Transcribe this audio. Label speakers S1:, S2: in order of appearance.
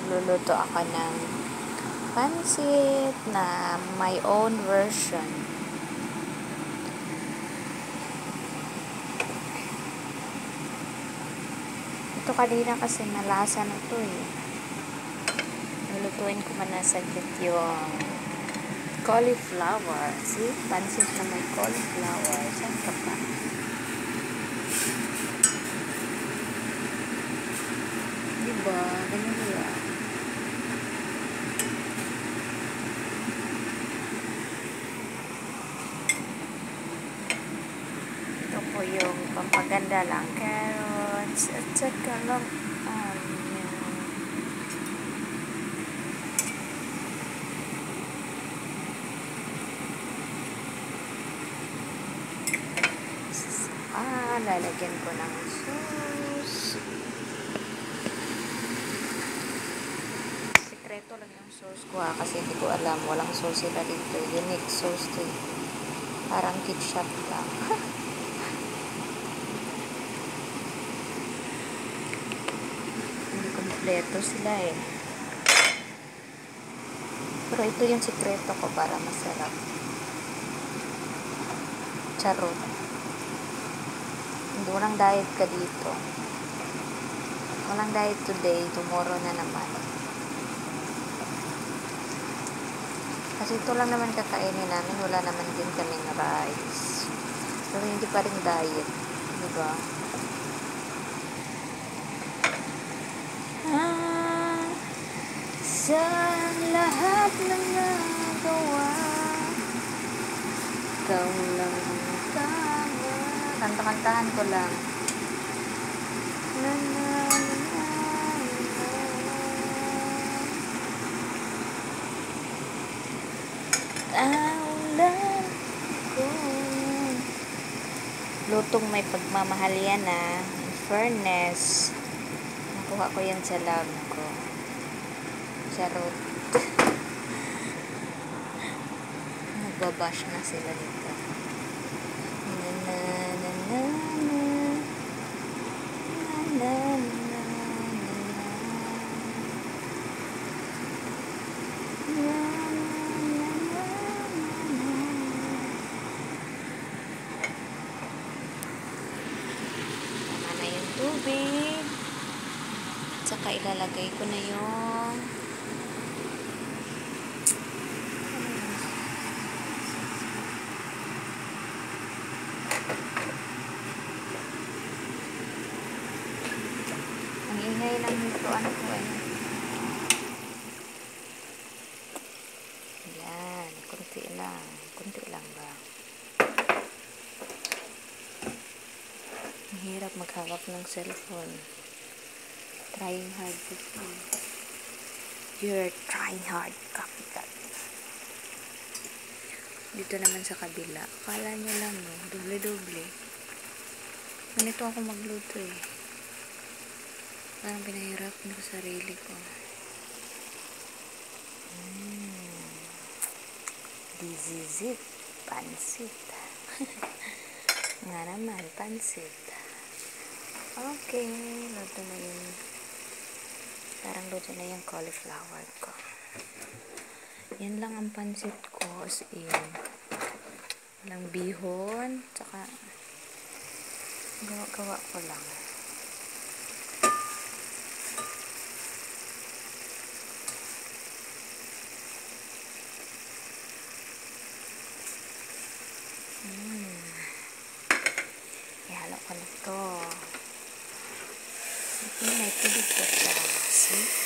S1: magluluto ako ng pansit na my own version. Ito kanina kasi nalasa na to eh. Lulutuin ko man na saglit yung cauliflower. See? Pansit na may cauliflower. Saan ka pa? Diba? Ganyan yan. Ito po yung pampaganda lang. Carrots at saka lang lalagyan ko ng sauce. Sekreto lang yung sauce ko kasi hindi ko alam. Walang sauce sila dito. Unique sauce to. Parang ketchup lang. Hindi kompleto sila eh. Pero ito yung sekreto ko para masarap. Charot. Walang diet ka dito. Walang diet today. Tomorrow na naman. Kasi ito lang naman kakainin namin. Wala naman din kaming rice. Pero hindi pa rin diet. Diba? Sa lahat ng nagawa, ikaw lang ang tama. Kanta-kantahan ko lang. Aulan ko. Lutong may pagmamahal yan in fairness. Nakuha ko yan sa lab ko. Charot. Nagbabash na sila dito. Tubig. Saka ilalagay ko na yung ang ingay lang nito. Ano po eh. Yan. Kunti lang. Kunti lang ba? Ang hirap maghawak ng cellphone. Trying hard to see. You're trying hard. Copy that. Dito naman sa kabila. Akala nyo lang no. Doble-doble. Ganito ako magluto eh. Parang pinahirapan ko sarili ko. This is it. Pansit. Nga naman, pansit. Okay, luto na yung parang luto na yung cauliflower ko. Yan lang ang pansit ko as in. Walang bihon, tsaka gawa-gawa ko lang. Ihalo ko na to. May tubig pa siya. See?